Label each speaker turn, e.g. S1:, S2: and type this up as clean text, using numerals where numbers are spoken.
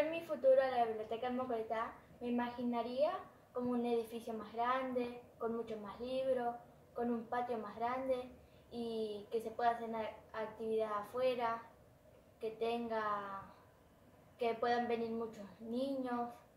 S1: en mi futuro a la biblioteca en Mocoretá me imaginaría como un edificio más grande, con muchos más libros, con un patio más grande y que se pueda hacer actividad afuera, que puedan venir muchos niños